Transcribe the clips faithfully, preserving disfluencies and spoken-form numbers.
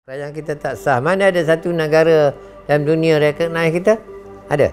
Kerajaan kita tak sah. Mana ada satu negara dalam dunia recognize kita? Ada?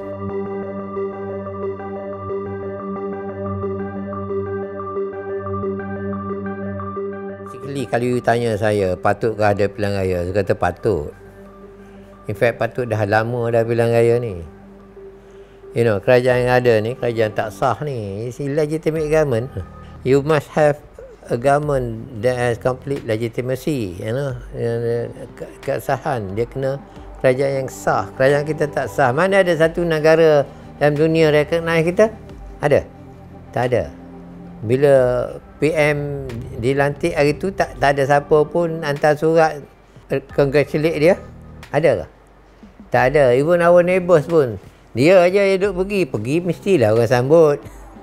Sekali kalau you tanya saya, patutkah ada pilihan raya? Saya kata patut. In fact, patut dah lama dah pilihan raya ni. You know, kerajaan yang ada ni, kerajaan tak sah ni, it's illegitimate government. You must have a government that has complete legitimacy, you know, ke keabsahan. Dia kena kerajaan yang sah. Kerajaan kita tak sah. Mana ada satu negara dalam dunia recognize kita? Ada? Tak ada. Bila P M dilantik hari tu, tak, tak ada siapa pun hantar surat congratulate dia? Ada ke? Tak ada. Even our neighbours pun, dia aja yang duduk pergi. Pergi mestilah orang sambut.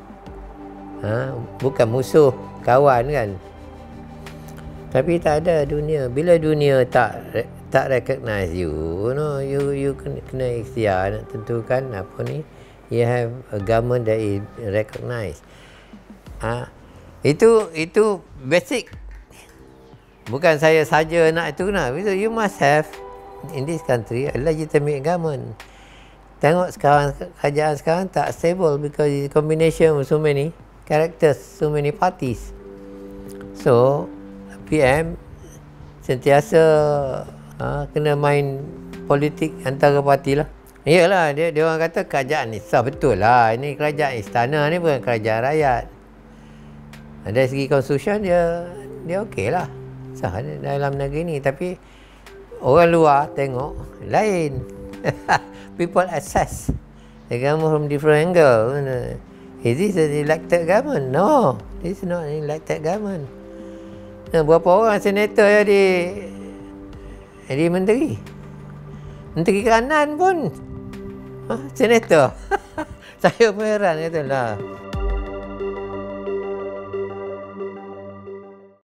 Ha? Bukan musuh, kawan kan. Tapi tak ada dunia. Bila dunia tak tak recognize you, you know, you you kena, kena ikhtiar nak tentukan apa ni. You have a government that is recognized. Ha? Itu itu basic. Bukan saya saja nak itu nak. You must have in this country a legitimate government. Tengok sekarang kerajaan sekarang tak stable because it's a combination of so many characters, so many parties. So P M sentiasa ha, kena main politik antara parti lah. Iyalah, dia, dia orang kata kerajaan ni sah, betul lah. Ini kerajaan istana ni bukan kerajaan rakyat. Dari segi konstitusi dia dia okey lah, sah dalam negeri ni. Tapi orang luar tengok lain. People assess the government from different angle. Is this an elected government? No, this is not an elected government. Nah, berapa orang senator jadi jadi menteri? Menteri kanan pun ha, senator. Saya pun heran kata lah.